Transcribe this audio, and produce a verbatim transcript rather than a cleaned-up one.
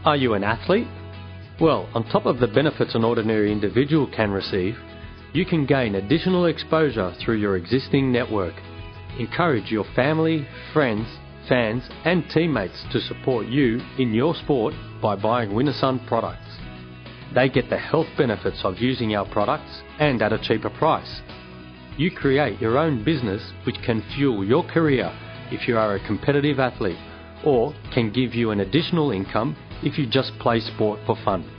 Are you an athlete? Well, on top of the benefits an ordinary individual can receive, you can gain additional exposure through your existing network. Encourage your family, friends, fans and teammates to support you in your sport by buying Winasun products. They get the health benefits of using our products and at a cheaper price. You create your own business which can fuel your career if you are a competitive athlete, or can give you an additional income if you just play sport for fun.